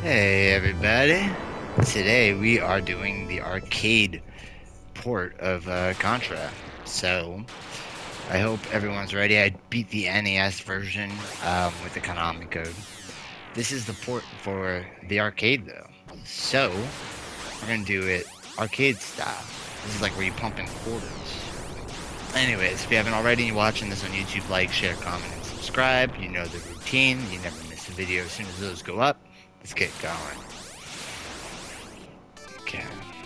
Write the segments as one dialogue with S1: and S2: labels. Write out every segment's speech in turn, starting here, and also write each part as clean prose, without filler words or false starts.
S1: Hey everybody! Today we are doing the arcade port of Contra. So I hope everyone's ready. I beat the NES version with the Konami code. This is the port for the arcade though. So we're gonna do it arcade style. This is like where you pump in quarters. Anyways, if you haven't already and you're watching this on YouTube, like, share, comment, and subscribe. You know the routine. You never miss a video as soon as those go up. Let's get going. Okay.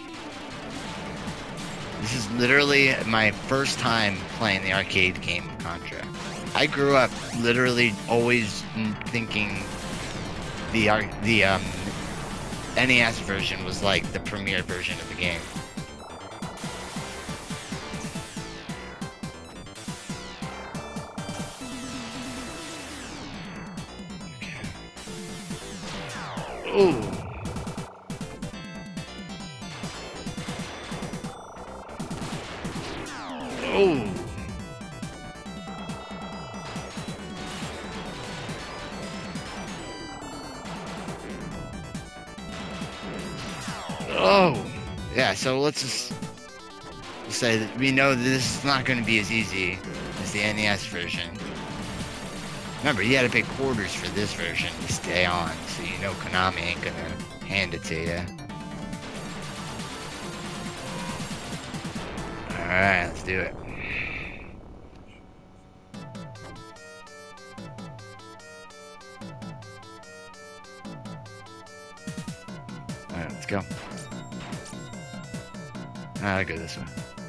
S1: This is literally my first time playing the arcade game of Contra. I grew up literally always thinking the NES version was like the premier version of the game. Ooh. Oh. Oh. Yeah, so let's just say that we know that this is not going to be as easy as the NES version. Remember, you had to pay quarters for this version to stay on, so you know Konami ain't going to hand it to you. Alright, let's do it. Alright, let's go. I'll go this way.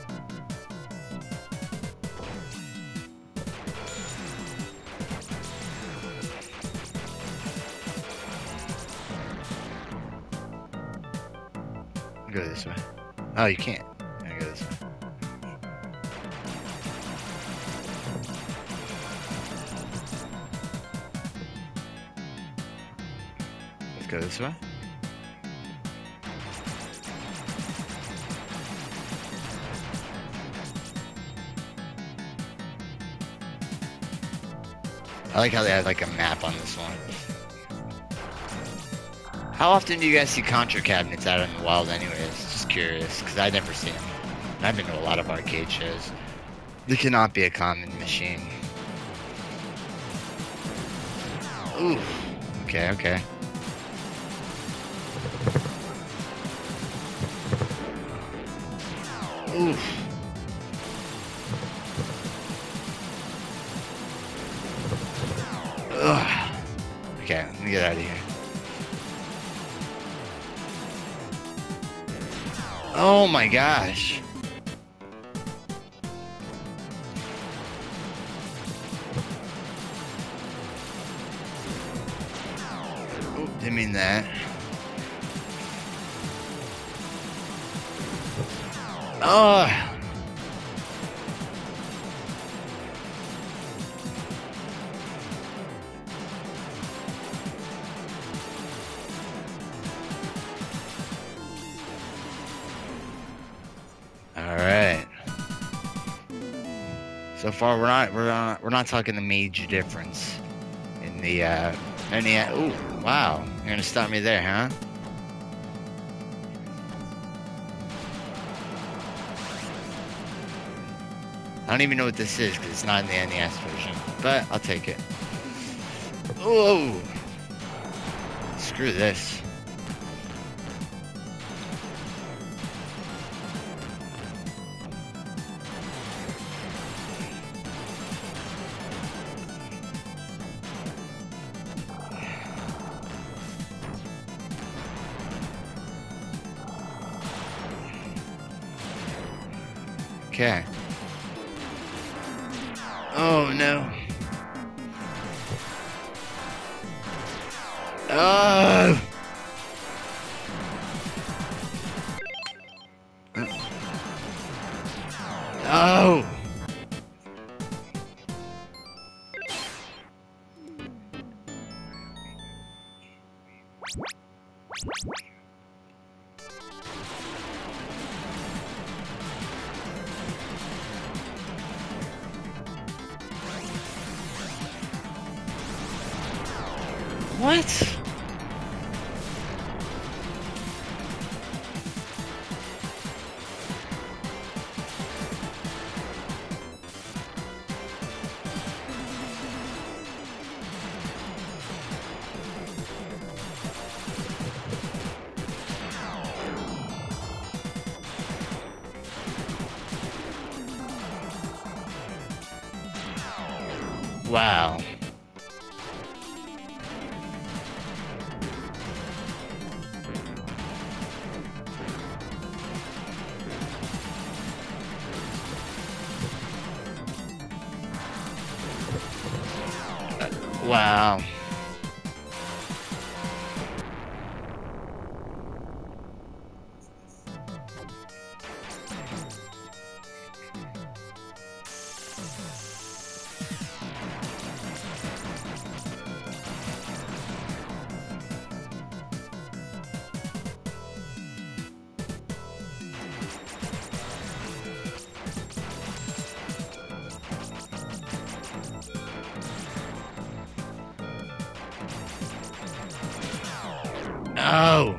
S1: I'll go this way. Oh, you can't. I'll go this way. Let's go this way. I like how they have like a map on this one. How often do you guys see Contra cabinets out in the wild anyways? Just curious, because I never see them. I've been to a lot of arcade shows. They cannot be a common machine. Ooh. Okay, okay. Oof. Ugh. Okay, let me get out of here. Oh my gosh. Oh, didn't mean that. Oh. All right. So far, we're not talking the major difference in the NES. Ooh, wow! You're gonna stop me there, huh? I don't even know what this is because it's not in the NES version, but I'll take it. Whoa! Screw this. Okay. Oh no. Oh. Oh. What? Wow. Wow. Oh.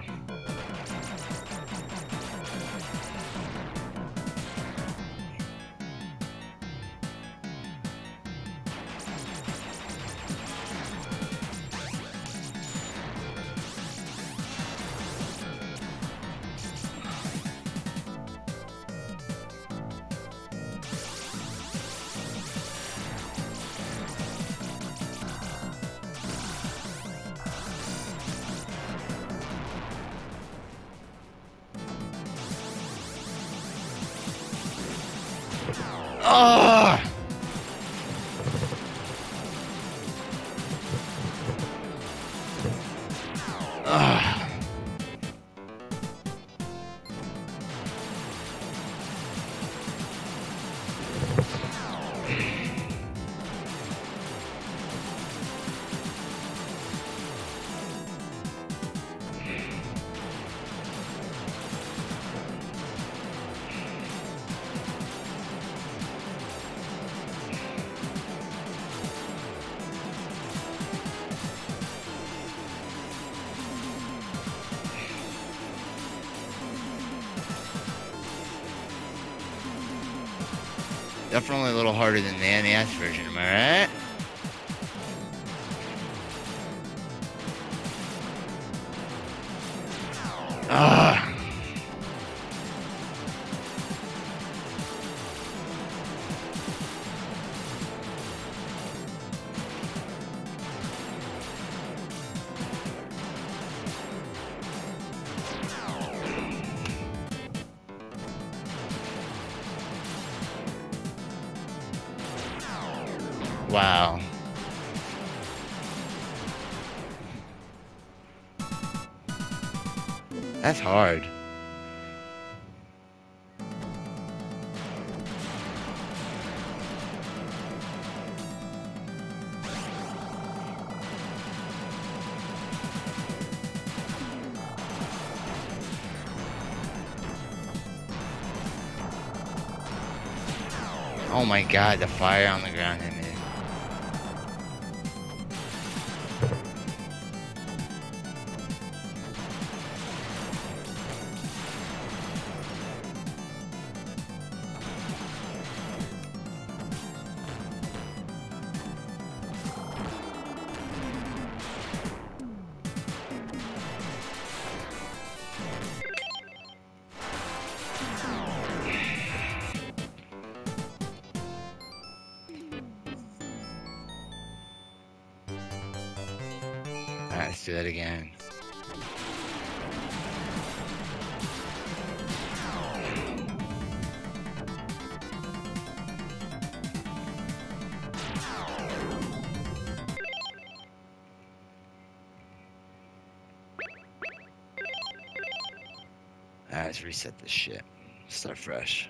S1: Oh. Oh. Definitely a little harder than the NES version, am I right? Ah. Wow. That's hard. Oh my god, the fire on the ground hit me. Alright, let's do that again. Alright, let's reset this shit. Start fresh.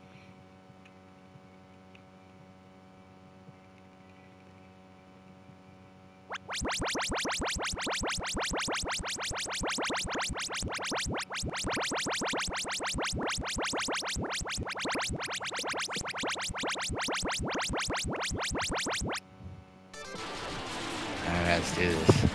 S1: Alright, let's do this.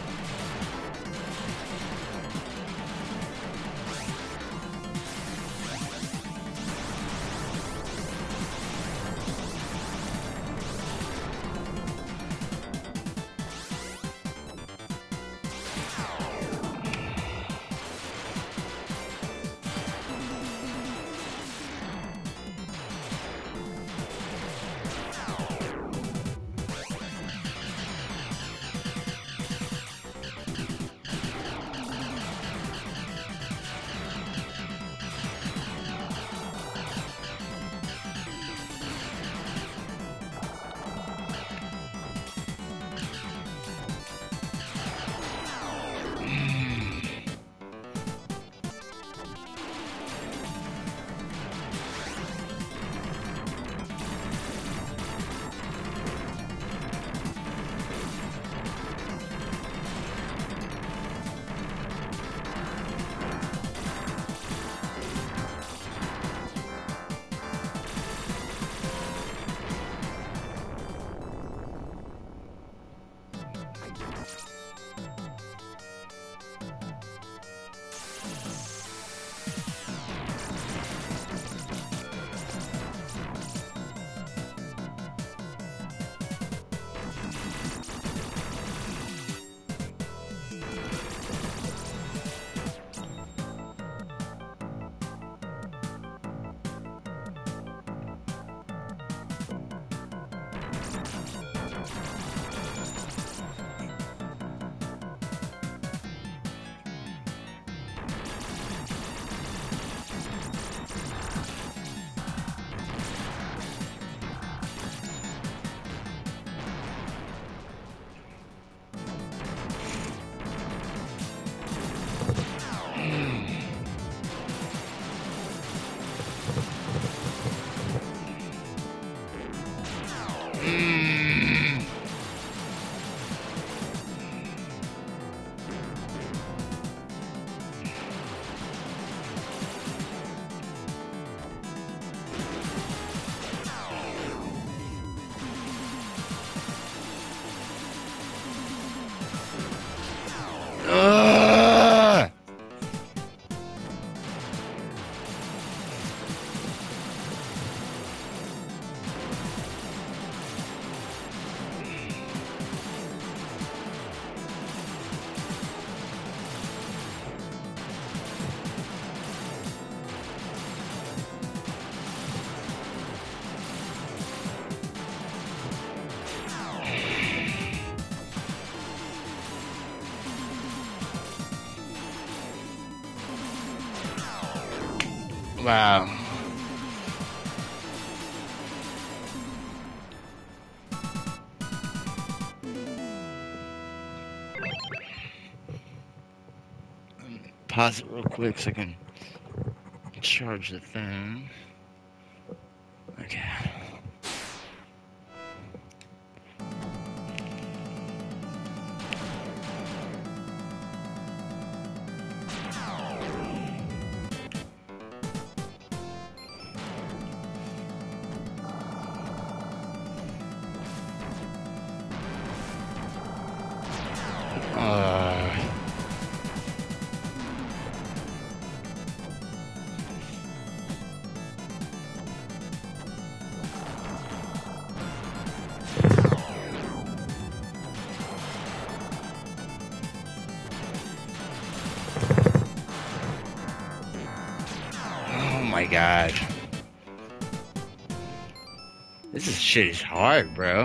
S1: Wow. Pause it real quick so I can charge the phone. Okay. Oh my god. This shit is hard, bro.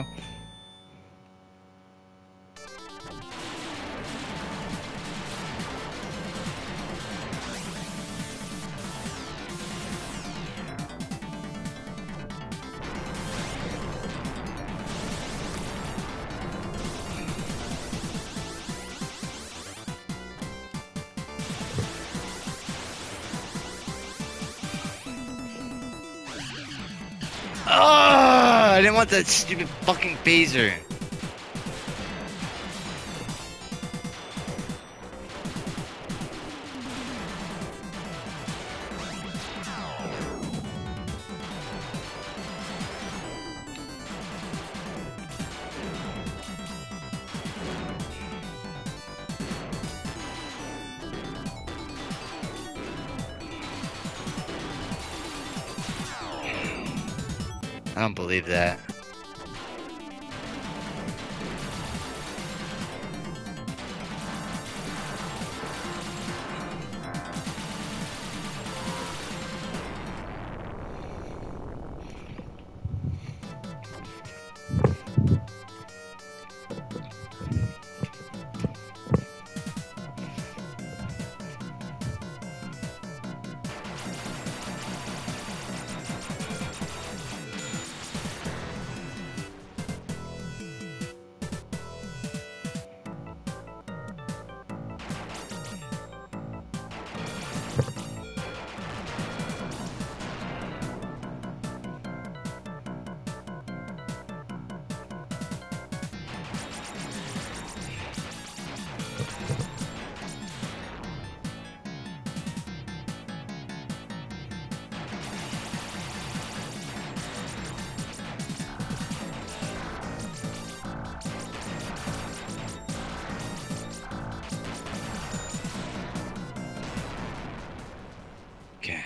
S1: Oh, I didn't want that stupid fucking phaser. I don't believe that. Okay.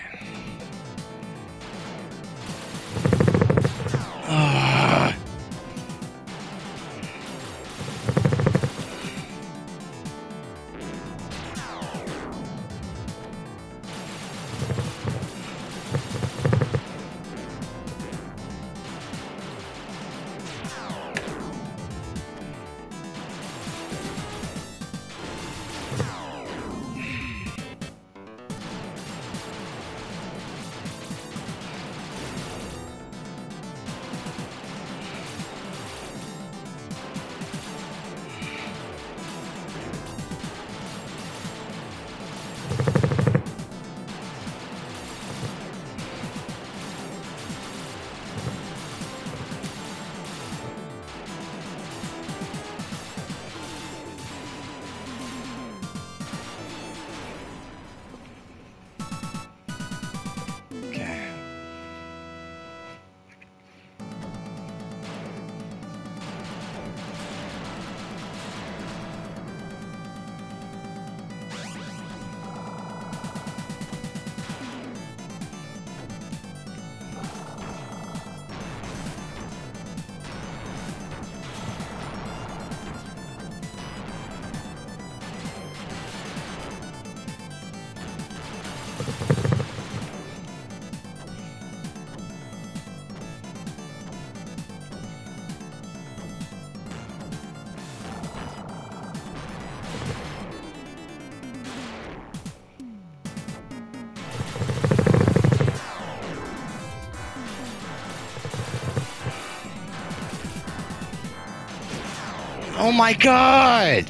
S1: Oh my god!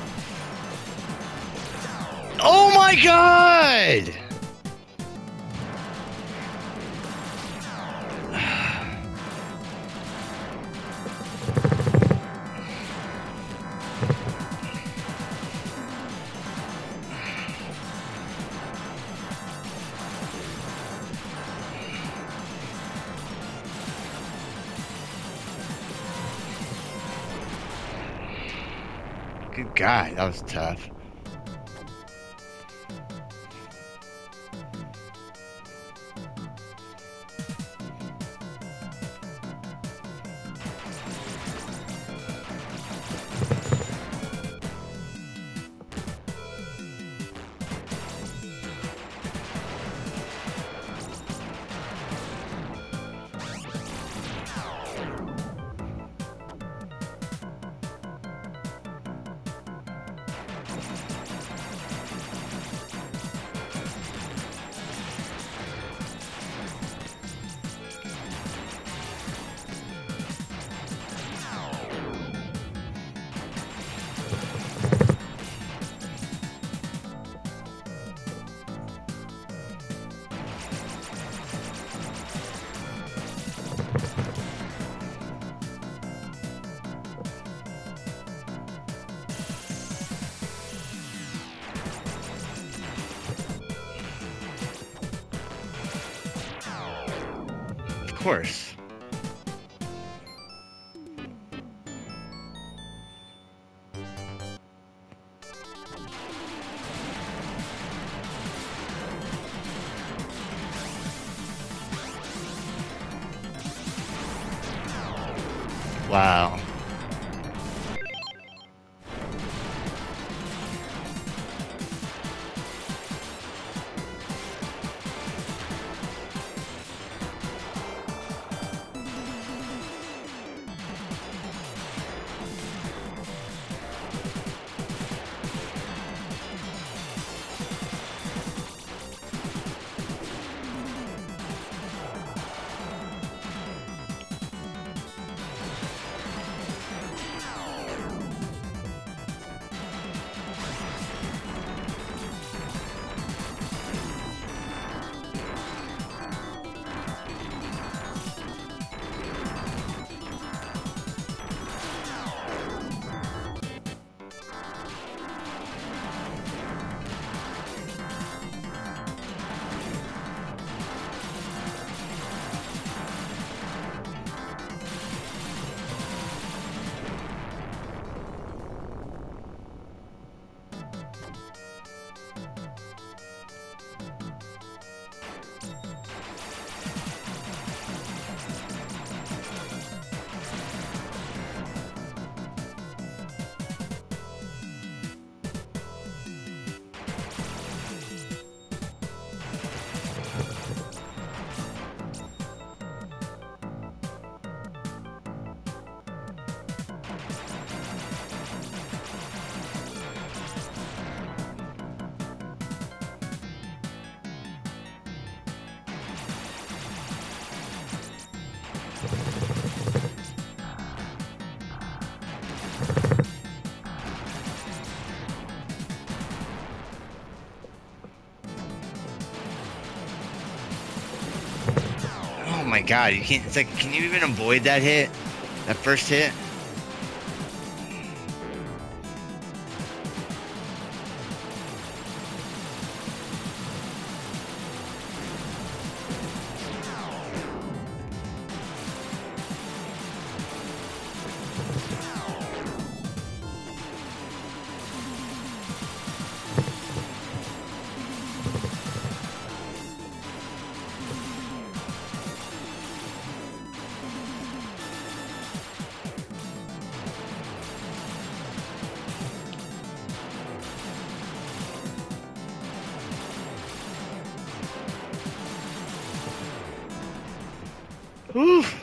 S1: Oh my god! Good God, that was tough. Of course. Wow. Oh my God, you can't, it's like, can you even avoid that hit? That first hit? Oof.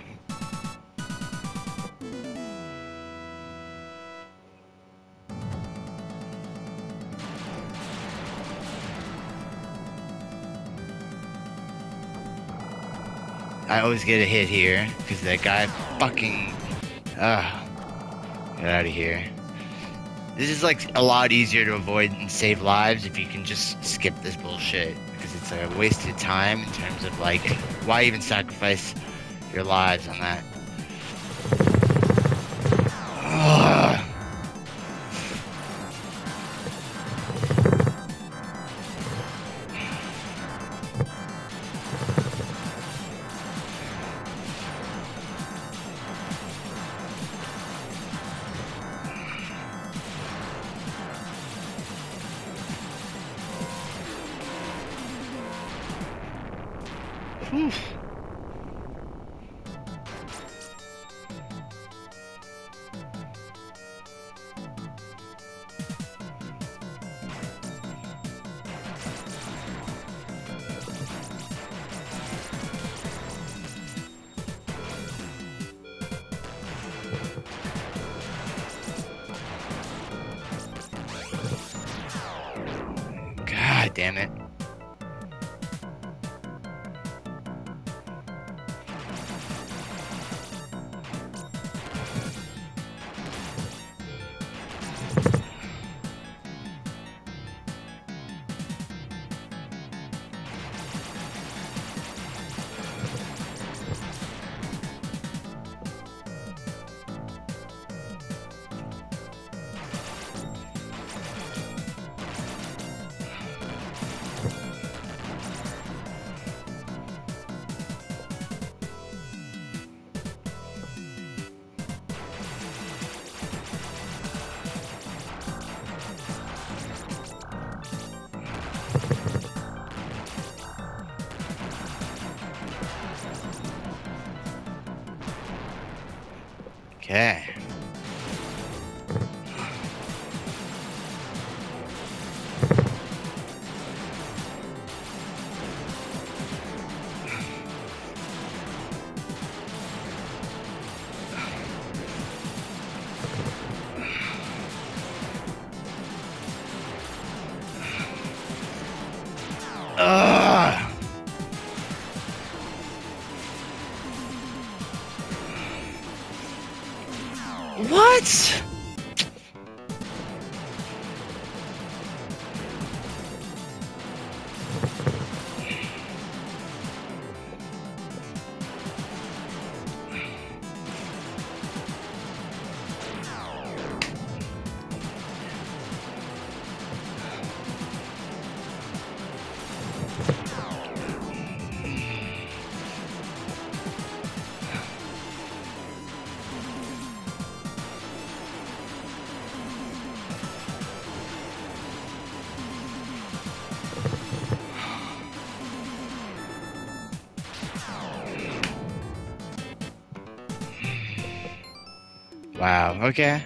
S1: I always get a hit here because that guy fucking. Get out of here. This is like a lot easier to avoid and save lives if you can just skip this bullshit, because it's a wasted time in terms of like, why even sacrifice your lives on that? Ugh. Whew. God damn it. Okay. Ugh. What? Wow, okay.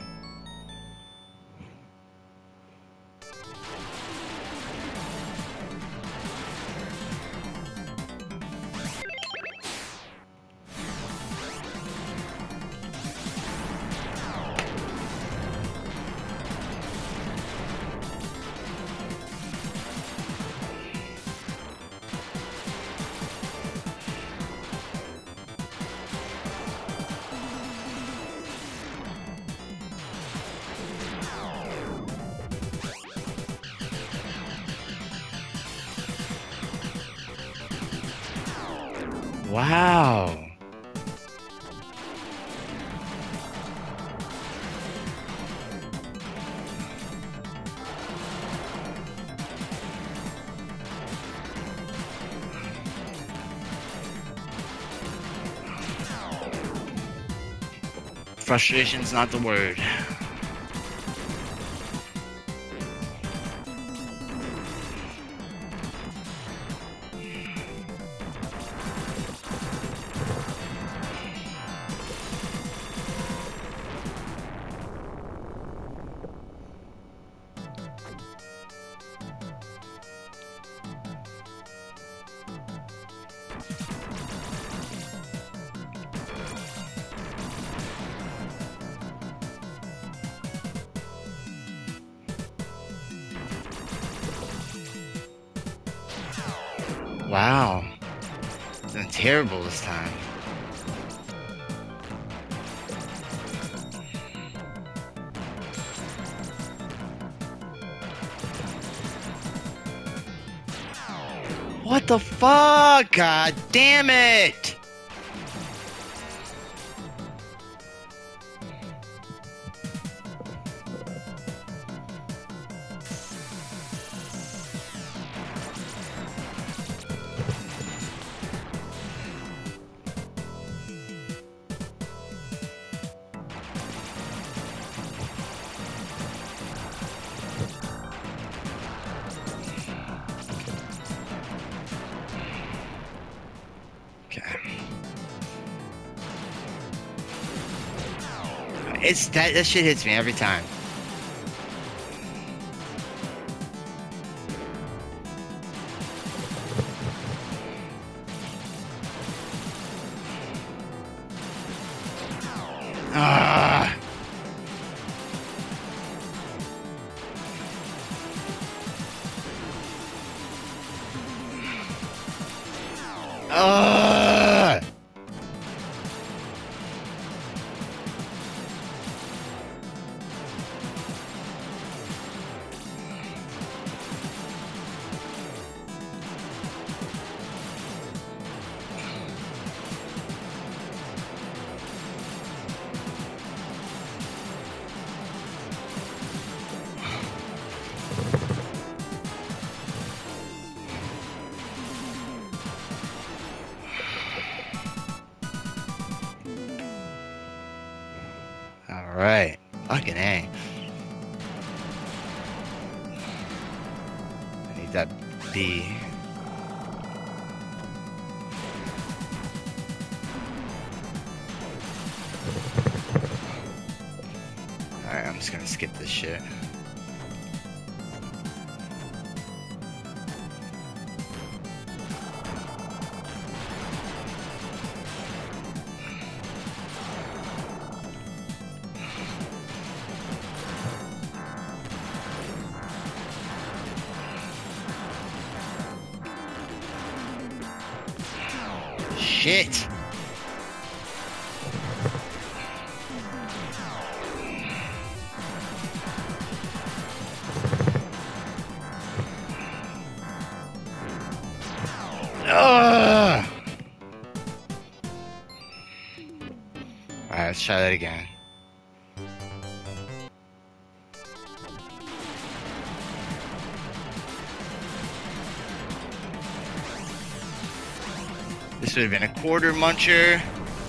S1: Wow. Frustration's not the word. Wow. It's been terrible this time. What the fuck? God damn it! It's that shit hits me every time. Ah. Ah. Alright. Fucking A. I need that B. Alright, I'm just gonna skip this shit. Shit! Ugh! Alright, let's try that again. This would have been a quarter muncher.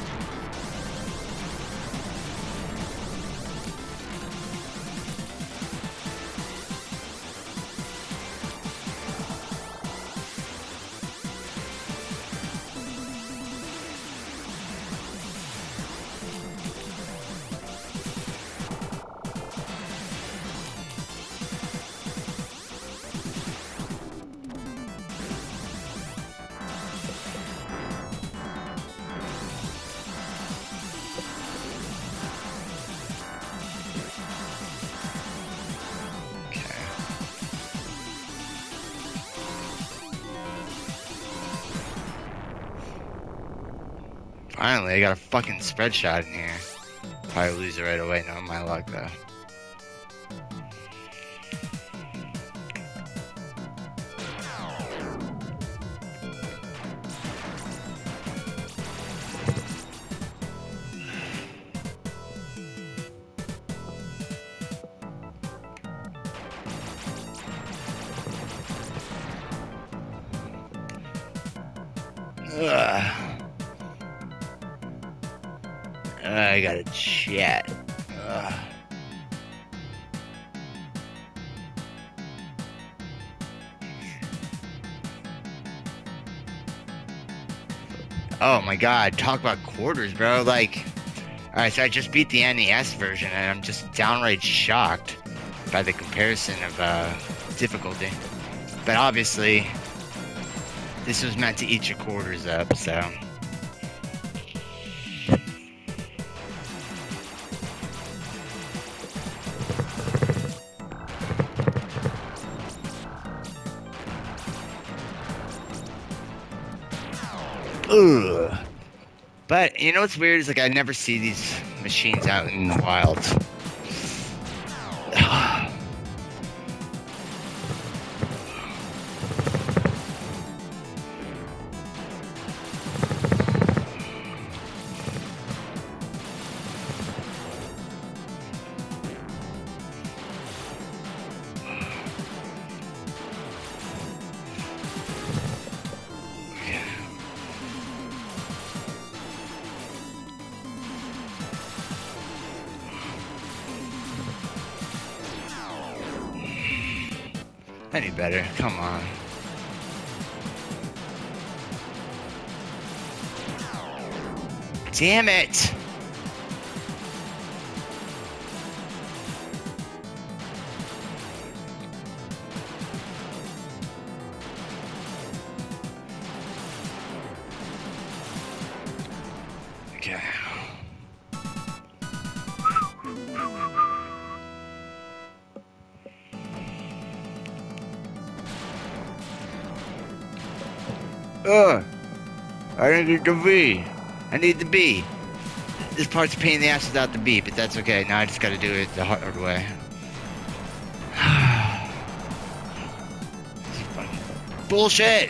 S1: Finally, I got a fucking spread shot in here. Probably lose it right away. Not my luck, though. Ugh. I gotta chat. Ugh. Oh my god, talk about quarters, bro. Like, alright, so I just beat the NES version and I'm just downright shocked by the comparison of difficulty. But obviously, this was meant to eat your quarters up, so. Ugh. But you know what's weird is like I never see these machines out in the wild. I knew better. Come on. Damn it! Okay. I didn't get the V. I need the B. This part's a pain in the ass without the B, but that's okay. Now I just gotta do it the hard way. Bullshit!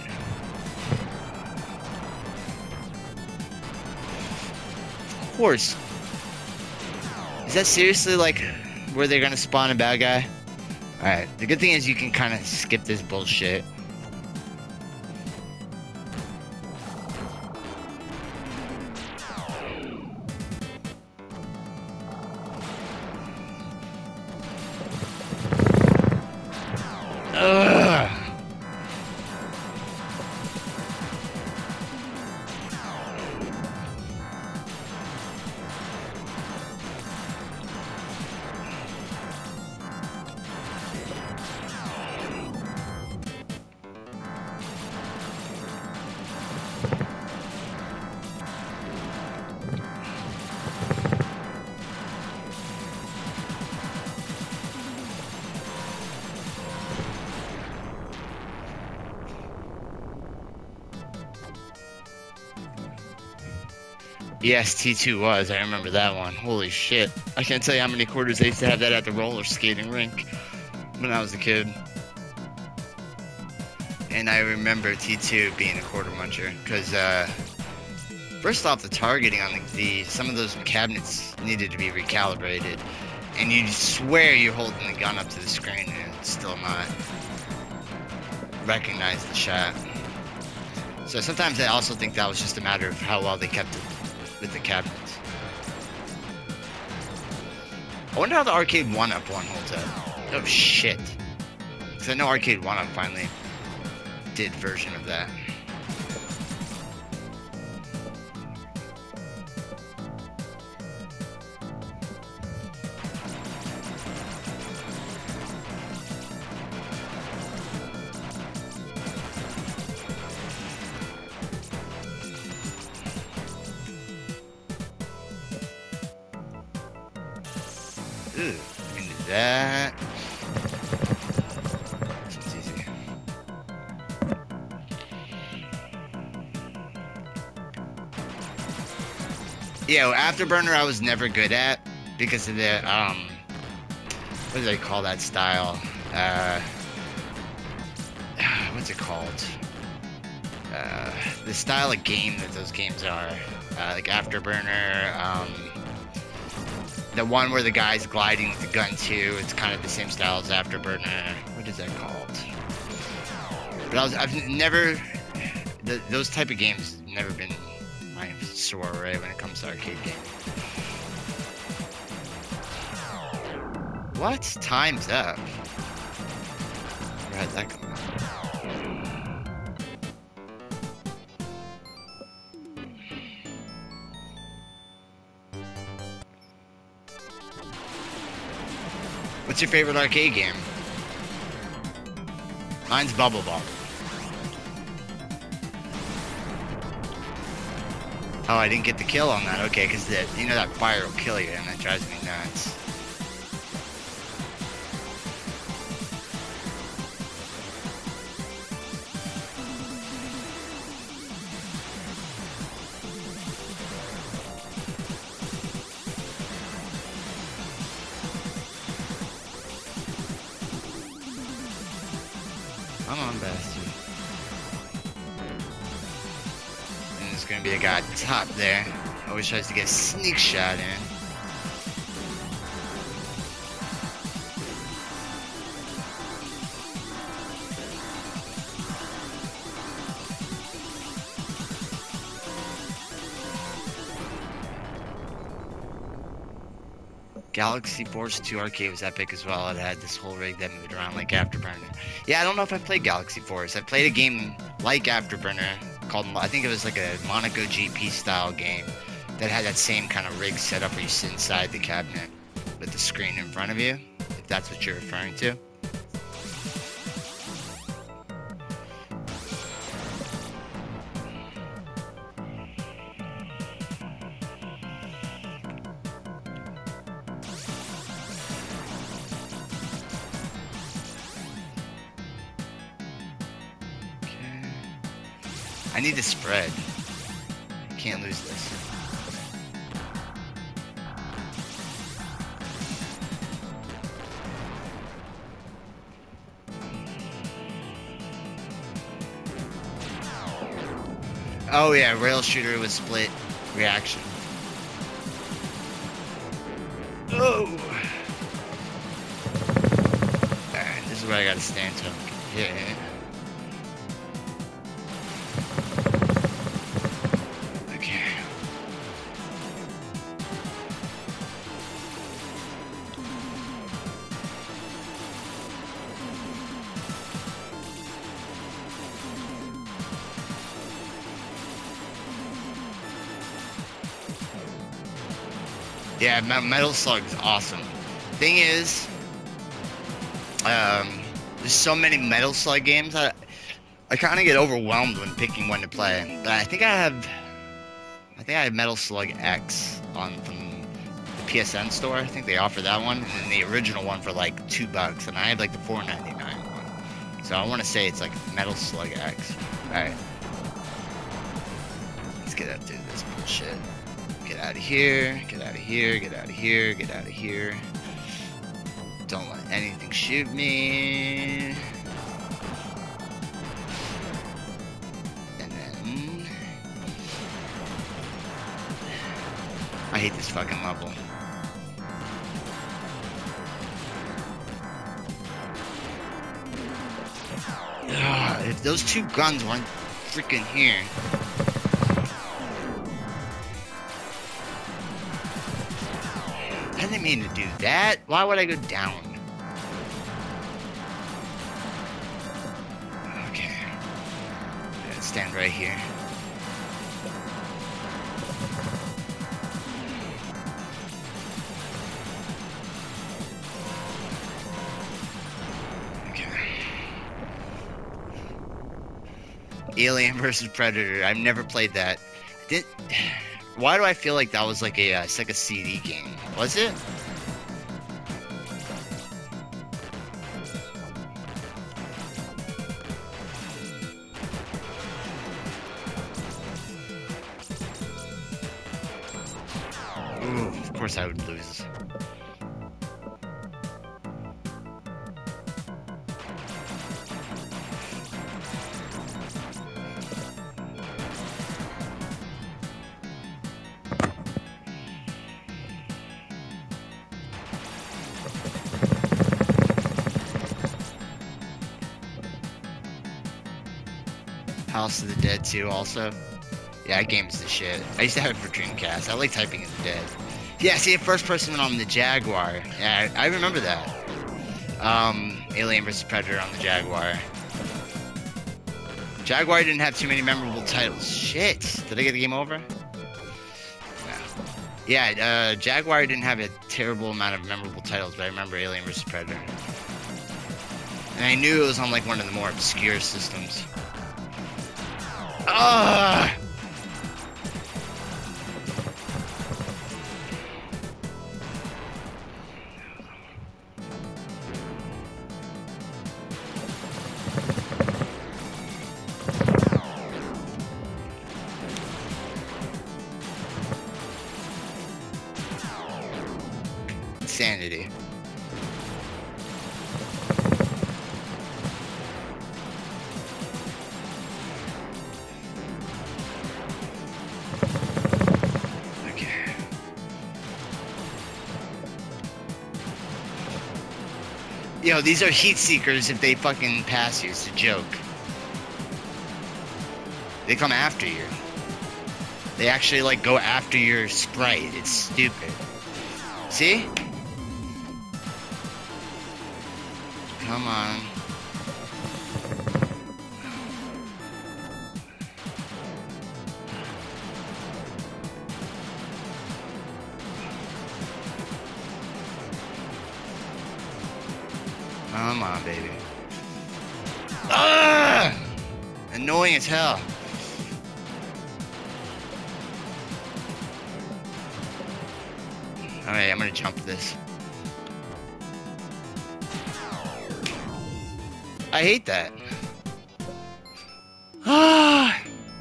S1: Of course. Is that seriously like where they're gonna spawn a bad guy? Alright, the good thing is you can kind of skip this bullshit. Ugh. Yes, T2 was. I remember that one. Holy shit. I can't tell you how many quarters they used to have that at the roller skating rink when I was a kid. And I remember T2 being a quarter muncher because, first off, the targeting on the some of those cabinets needed to be recalibrated. And you swear you're holding the gun up to the screen and it's still not recognize the shot. So sometimes I also think that was just a matter of how well they kept it with the cabinets. I wonder how the Arcade 1-Up one holds up. Oh shit. Because I know Arcade 1-Up finally did version of that. Ooh, into that. It's easy. Yeah, well, Afterburner I was never good at because of the what do they call that style? What's it called? The style of game that those games are, like Afterburner. The one where the guy's gliding with the gun too, it's kind of the same style as Afterburner. What is that called? But I've never, those type of games have never been my soiree when it comes to arcade games. What? Time's up. Where had that come from? What's your favorite arcade game? Mine's Bubble Ball. Oh, I didn't get the kill on that. Okay, because you know that fire will kill you, and that drives me nuts. Come on, bastard. And there's gonna be a guy at the top there. Always tries to get a sneak shot in. Galaxy Force 2 Arcade was epic as well. It had this whole rig that moved around like Afterburner. Yeah, I don't know if I played Galaxy Force. I played a game like Afterburner called, I think it was like a Monaco GP style game that had that same kind of rig setup where you sit inside the cabinet with the screen in front of you, if that's what you're referring to. I need to spread. Can't lose this. Oh yeah, rail shooter with split reaction. Oh! Alright, this is where I gotta stand to hit it. Yeah, Metal Slug's awesome. Thing is, there's so many Metal Slug games. I kind of get overwhelmed when picking one to play. But I think I have Metal Slug X from the PSN store. I think they offer that one, and the original one for like $2, and I have like the $4.99 one. So I want to say it's like Metal Slug X. All right, let's get up through this bullshit. Get out of here, get out of here, get out of here, get out of here. Don't let anything shoot me. And then... I hate this fucking level. Ugh, if those two guns weren't freaking here... I didn't mean to do that. Why would I go down? Okay. Let's stand right here. Okay. Alien vs. Predator. I've never played that. Why do I feel like that was like a Sega CD game? Was it? Ooh, of course I would lose. House of the Dead 2 also. Yeah, that game's the shit. I used to have it for Dreamcast. I like typing in the dead. Yeah, see, first person on the Jaguar. Yeah, I remember that. Alien vs. Predator on the Jaguar. Jaguar didn't have too many memorable titles. Shit. Did I get the game over? No. Yeah, Jaguar didn't have a terrible amount of memorable titles, but I remember Alien vs. Predator. And I knew it was on like one of the more obscure systems. Ah! Insanity. Yo, these are heat seekers if they fucking pass you. It's a joke. They come after you. They actually, like, go after your sprite. It's stupid. See? Come on. Come on, baby. Ah! Annoying as hell. Alright, I'm gonna jump this. I hate that. Ah!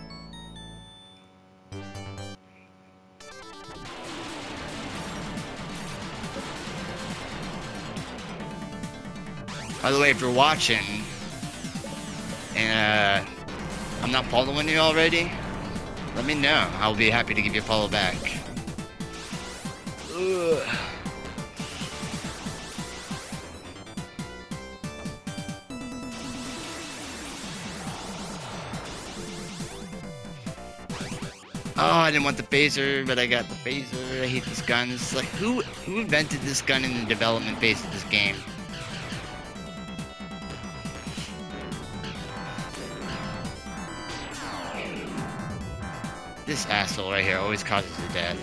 S1: By the way, if you're watching and I'm not following you already, let me know. I'll be happy to give you a follow back. Ugh. Oh, I didn't want the phaser, but I got the phaser. I hate this gun. It's like, who invented this gun in the development phase of this game? This asshole right here always causes a death.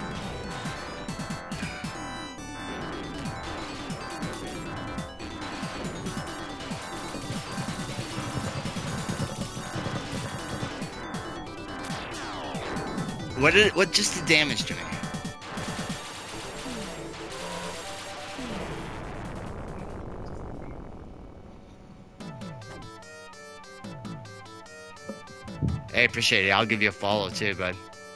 S1: What just did damage to me? Hey, appreciate it. I'll give you a follow too, bud.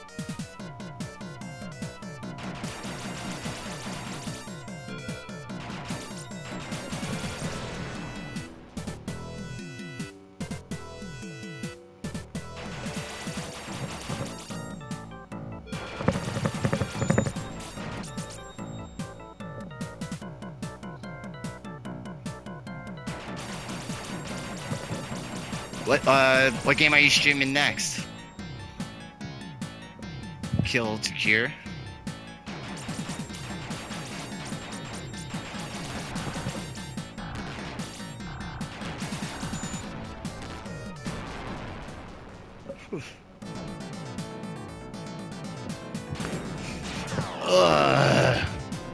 S1: What game are you streaming next? Kill to cure. Ugh.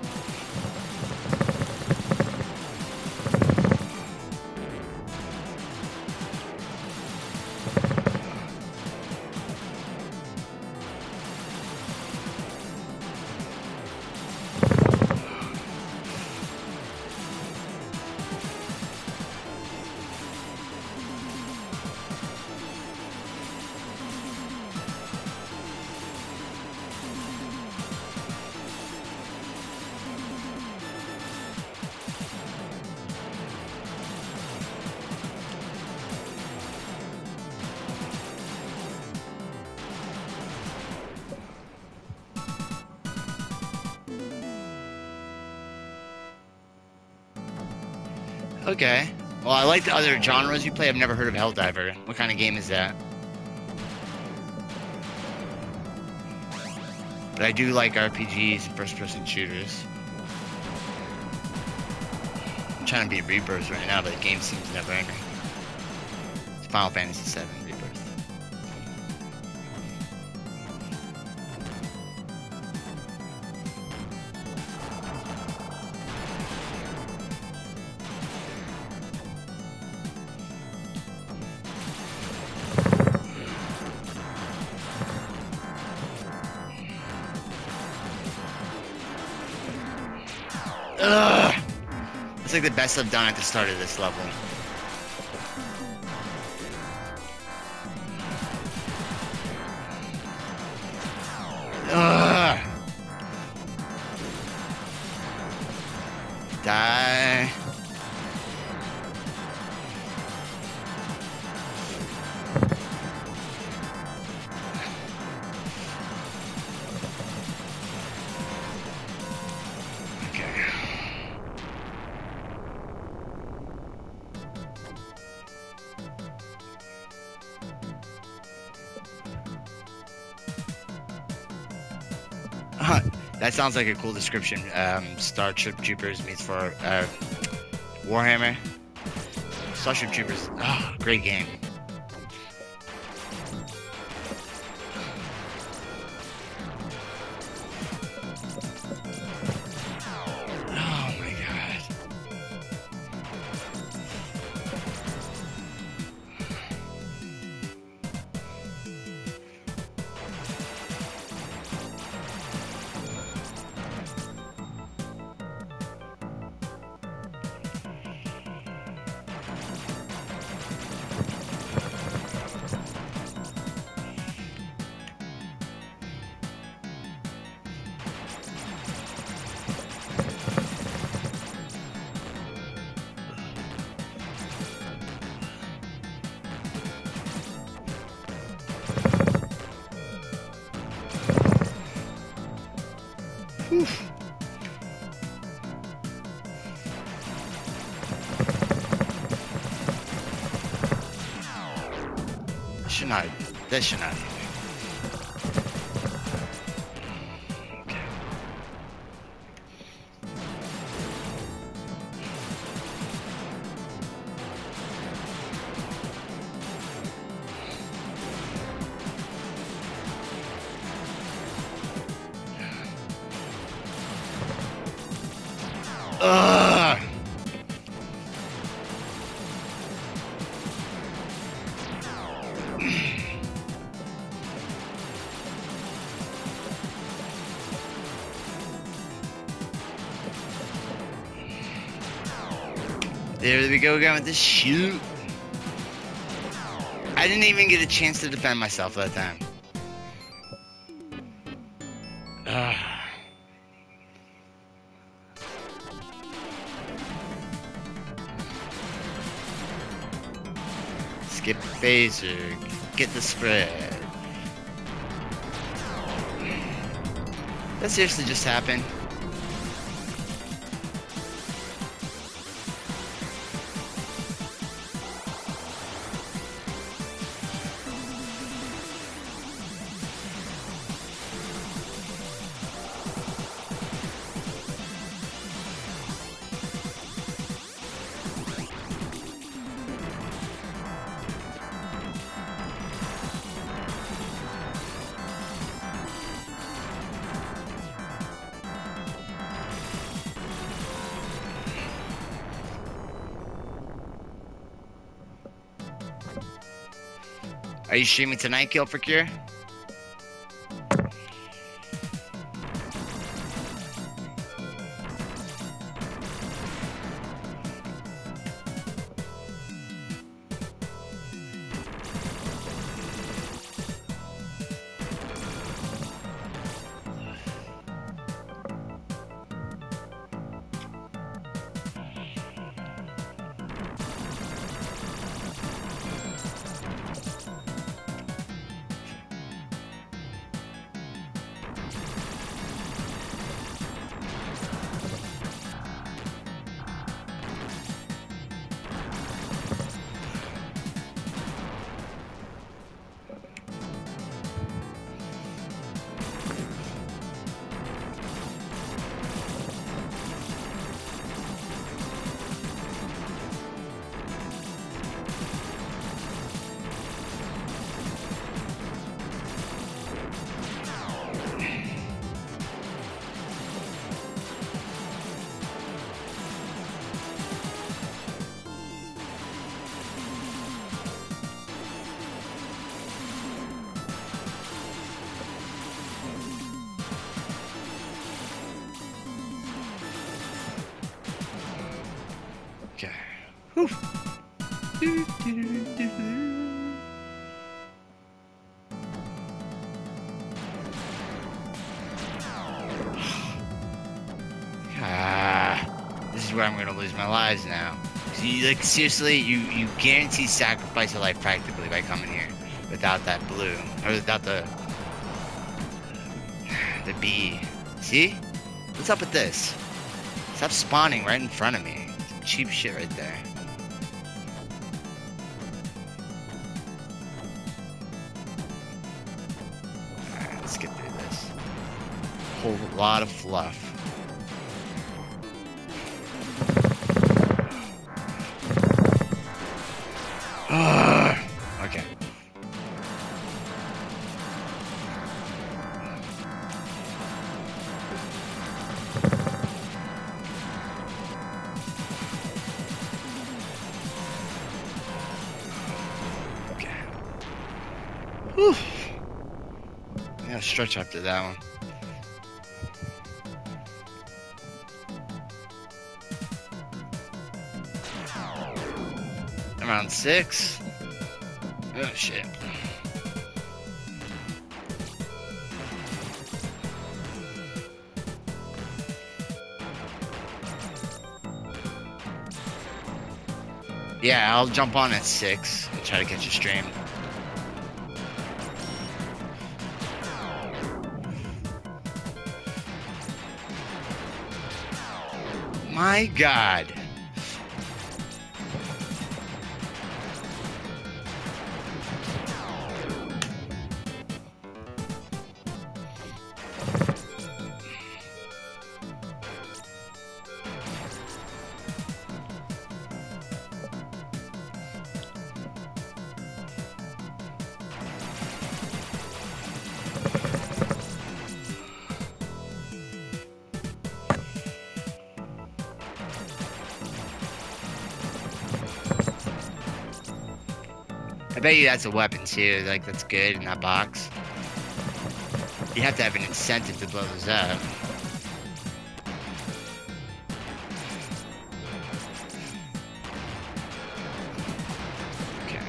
S1: Okay. Well, I like the other genres you play. I've never heard of Helldiver. What kind of game is that? But I do like RPGs and first-person shooters. I'm trying to beat Rebirth right now, but the game seems never ending. It's Final Fantasy VII Rebirth. Ugh! It's like the best I've done at the start of this level. Ugh! Die. That sounds like a cool description. Starship Troopers meets for Warhammer. Starship Troopers. Ah, great game. Oh my god. Whew. Should not. That should not. Okay. Ugh. There we go again with this shoot. I didn't even get a chance to defend myself that time. Ugh. Skip phaser. Get the spread. That seriously just happened? Are you streaming tonight, Kill for Cure? Okay. Whew. This is where I'm gonna lose my lives now. So like seriously, you guarantee sacrifice your life practically by coming here without that blue or without the bee. See? What's up with this? Stop spawning right in front of me. Cheap shit right there. Alright, let's get through this. Whole lot of fluff. Okay. Okay. Whew. I gotta stretch after that one. Around 6. Oh shit. Yeah, I'll jump on at 6 and try to catch a stream. My God. I bet you that's a weapon too, like that's good in that box. You have to have an incentive to blow those up. Okay.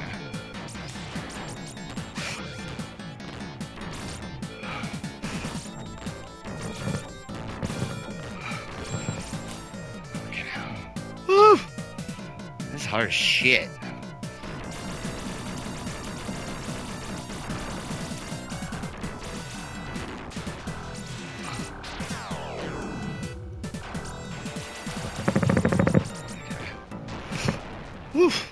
S1: Okay. Woo! This is hard as shit. Woof.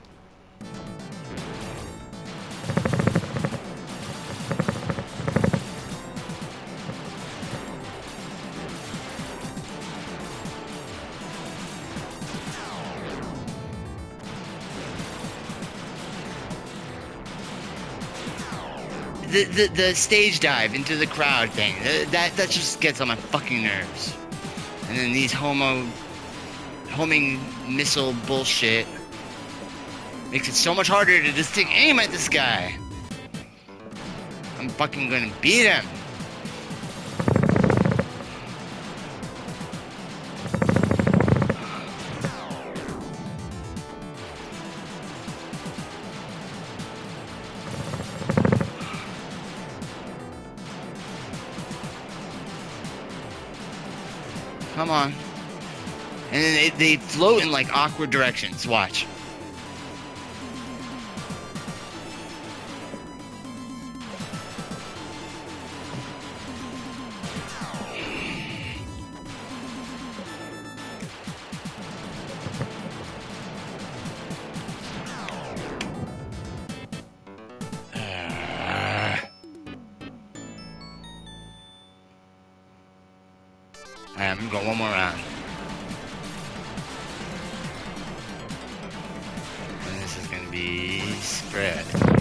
S1: The stage dive into the crowd thing, that just gets on my fucking nerves. And then these homing missile bullshit makes it so much harder to just take aim at this guy. I'm fucking gonna beat him. Come on. And then they float in like awkward directions. Watch. Alright, I'm gonna go one more round. And this is gonna be spread.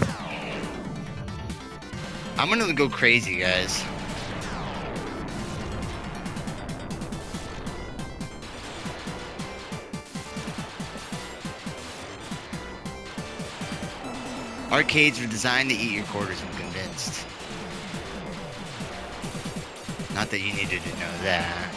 S1: I'm gonna go crazy, guys. Arcades were designed to eat your quarters, I'm convinced. Not that you needed to know that.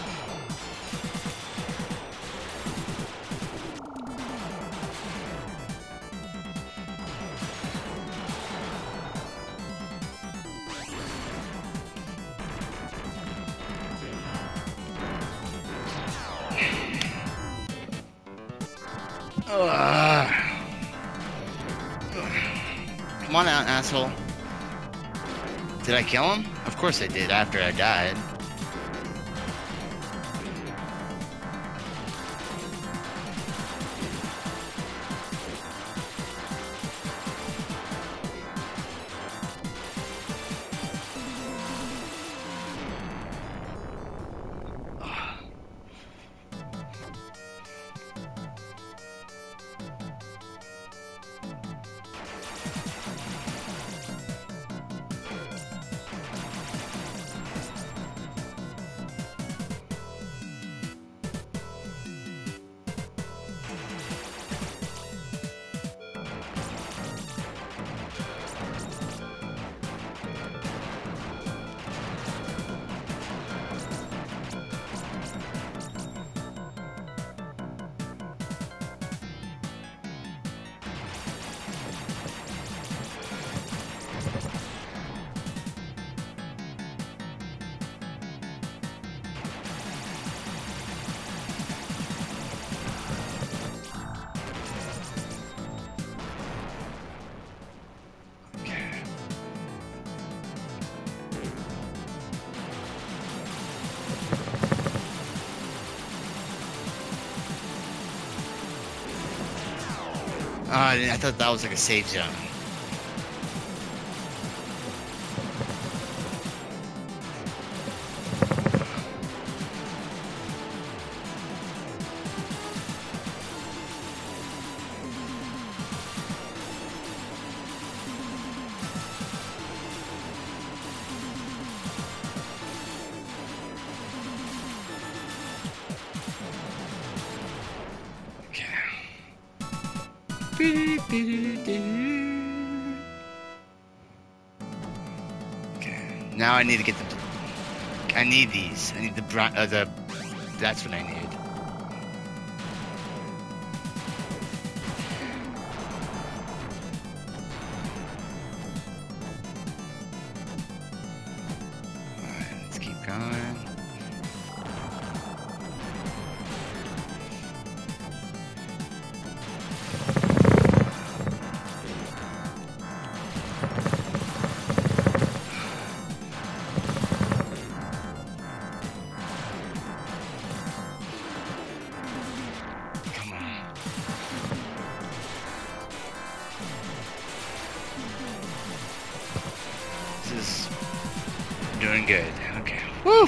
S1: Come on out, asshole. Did I kill him? Of course I did, after I died. I thought that was like a safe zone. Okay, now I need to get the. I need these. I need the That's what I need. Alright, let's keep going. Doing good. Okay. Woo!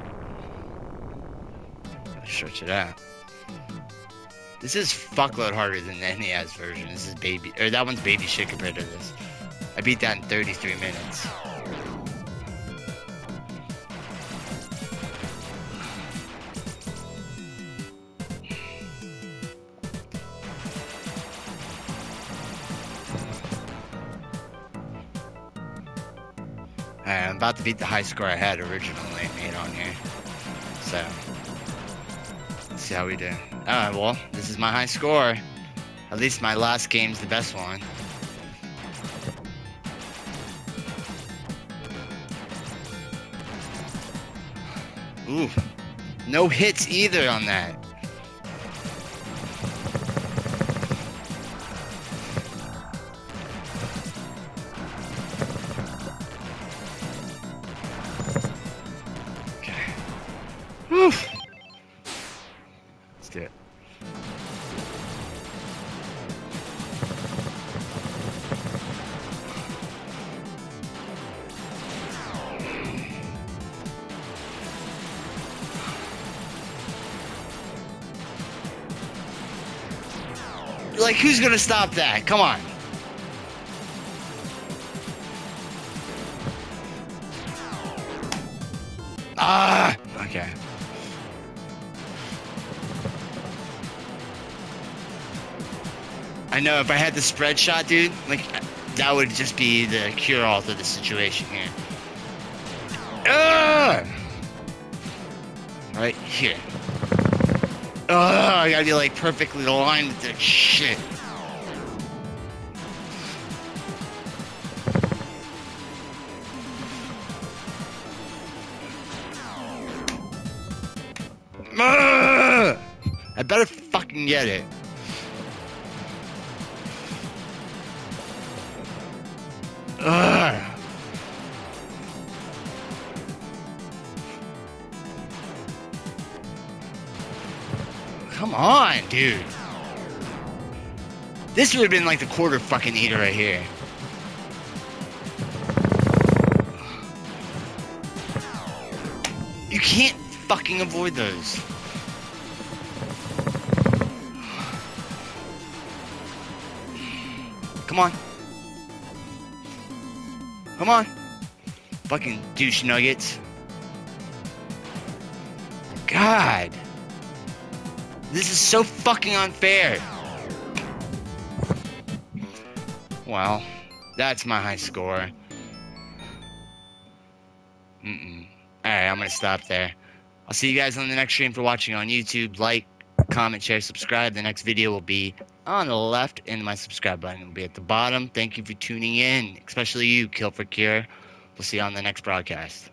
S1: Stretch it out. This is fuckload harder than the NES version. This is that one's baby shit compared to this. I beat that in 33 minutes. Alright, I'm about to beat the high score I had originally made on here. So, let's see how we do. Alright, well, this is my high score. At least my last game's the best one. Ooh, no hits either on that. Let's do it. Like, who's gonna stop that? Come on. Ah! Okay. I know if I had the spread shot, dude, like, that would just be the cure-all to the situation here. Right here. I gotta be, like, perfectly aligned with this shit. I better fucking get it. Come on, dude. This would have been like the quarter fucking eater right here. You can't fucking avoid those. Come on. Come on. Fucking douche nuggets. God. This is so fucking unfair. Well, that's my high score. Alright, I'm gonna stop there. I'll see you guys on the next stream for watching on YouTube. Like, comment, share, subscribe. The next video will be on the left, and my subscribe button will be at the bottom. Thank you for tuning in, especially you, Kill for Cure. We'll see you on the next broadcast.